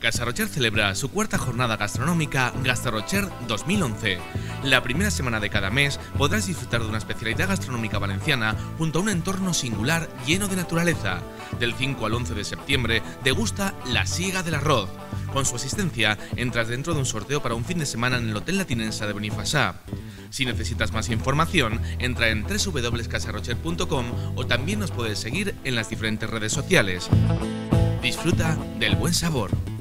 Casa Rocher celebra su cuarta jornada gastronómica Gastarocher 2011. La primera semana de cada mes podrás disfrutar de una especialidad gastronómica valenciana junto a un entorno singular lleno de naturaleza. Del 5 al 11 de septiembre degusta La Siega del Arroz. Con su asistencia entras dentro de un sorteo para un fin de semana en el Hotel Latinense de Benifassà. Si necesitas más información, entra en www.casarrocher.com o también nos puedes seguir en las diferentes redes sociales. Disfruta del buen sabor.